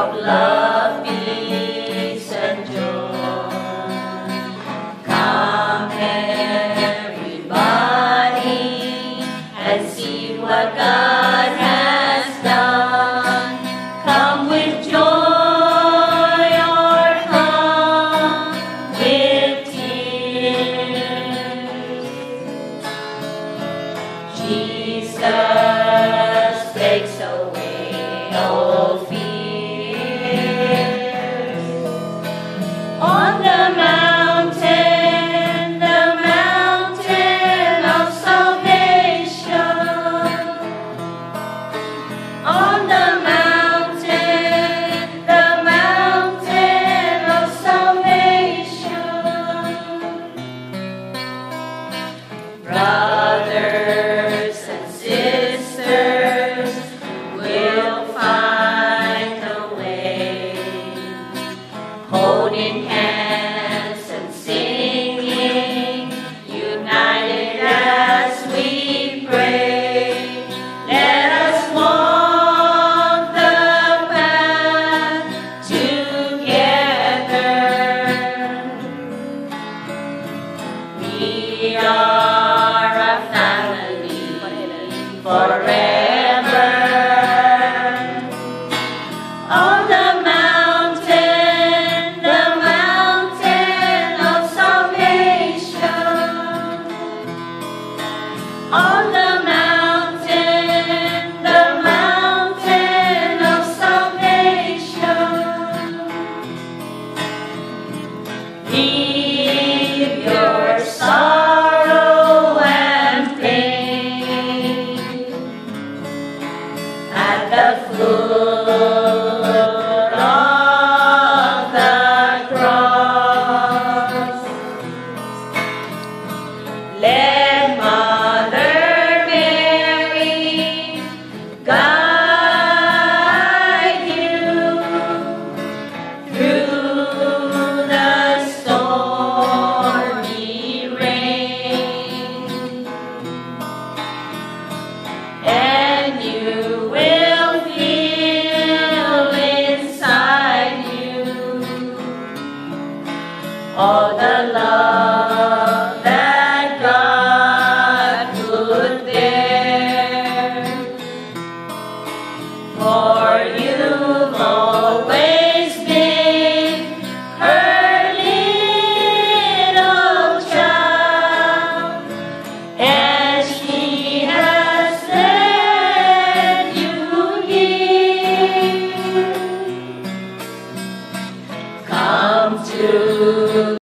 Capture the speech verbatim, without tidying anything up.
of love, peace, and joy. Come everybody and see what God has done. Come with joy or come with tears. Jesus takes away all fears. On the mountain, the mountain of salvation. On the mountain, the mountain of salvation. Brothers and sisters will find a way, holding hands and singing, united as we pray. Let us walk the path together. We are a family forever. On the mountain, the mountain of salvation. On the mountain, the mountain of salvation. Leave your sorrow and pain at the foot of the cross. Let Mother Mary guide you through the stormy rain, and you will feel inside you all the love that God put there. For you've always been her little child, and she has led you here. Come to